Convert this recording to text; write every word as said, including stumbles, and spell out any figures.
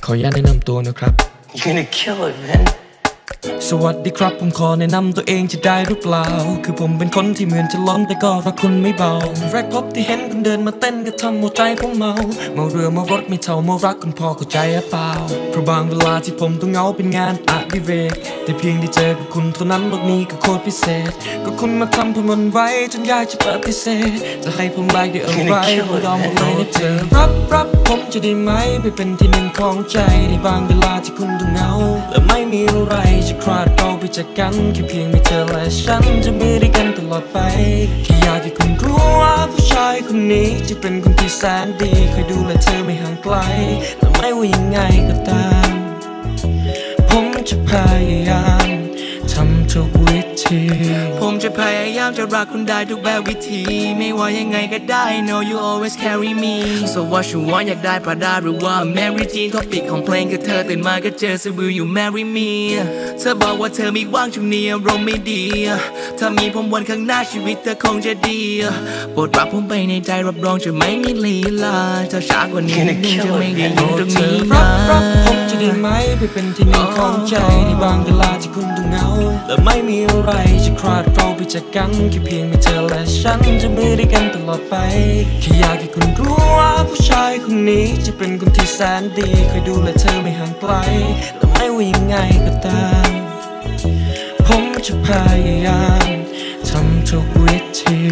ขออนุญาตแนะนำตัวนะครับ You're gonna kill it, man. สวัสดีครับผมขอแนะนำตัวเองจะได้หรือเปล่าคือผมเป็นคนที่เหมือนจะล้มแต่ก็รักคุณไม่เบาแรกพบที่เห็นคุณเดินมาเต้นก็ทำหัวใจผมเมาเมาเรือเมารถไม่เท่าเมารักคุณพอเข้าใจหรือเปล่าเพราะบางเวลาที่ผมต้องเหงาเป็นงานอดิเรกแต่เพียงได้เจอกับคุณเท่านั้นรถนี้ก็โคตรพิเศษก็คุณมาทำผมวันไว้จนอยากจะปฏิเสธจะให้ผมไล่ได้อะไรผมยอมหมดเลยนะเธอรับรับผมจะได้ไหมไปเป็นที่หนึ่งของใจในบางเวลาที่คุณต้องเหงาและไม่มีอะไรจะคลาดเราไปจากกันแค่เพียงมีเธอและฉันจะมีด้วยกันตลอดไปแค่อยากให้คุณรู้ว่าผู้ชายคนนี้จะเป็นคนที่แสนดีคอยดูแลเธอไม่ห่างไกลแต่ไม่ว่ายังไงก็ตามผมจะพยายามทำทุกวิธีผมจะพยายามจะรักคุณได้ทุกแบบวิธีไม่ว่ายังไงก็ได้ know you always carry me so what you want อยากได้พระดาหรือว่า Mary Jean ท็อปิกของเพลงก็เธอตื่นมาก็เจอ so will you marry me เธอบอกว่าเธอมีว่างช่วงนี้อารมณ์ไม่ดีถ้ามีผมวันข้างหน้าชีวิตเธอคงจะดีโปรดรับผมไปในใจรับรองจะไม่มีลีลาถ้าช้ากว่านี้นิดนึงจะไม่ได้อยู่ตรงนี้นะรับผมจะได้ไหมไปเป็นที่หนึ่งของใจในบางเวลาที่คุณต้องเหงาและไม่มีอะไรจะคลาดเราไปจากกันแค่เพียงมีเธอและฉันจะมีด้วยกันตลอดไปแค่อยากให้คุณรู้ว่าผู้ชายคนนี้จะเป็นคนที่แสนดีคอยดูแลเธอไม่ห่างไกลและไม่ว่ายังไงก็ตามผมจะพยายามทำทุกวิธี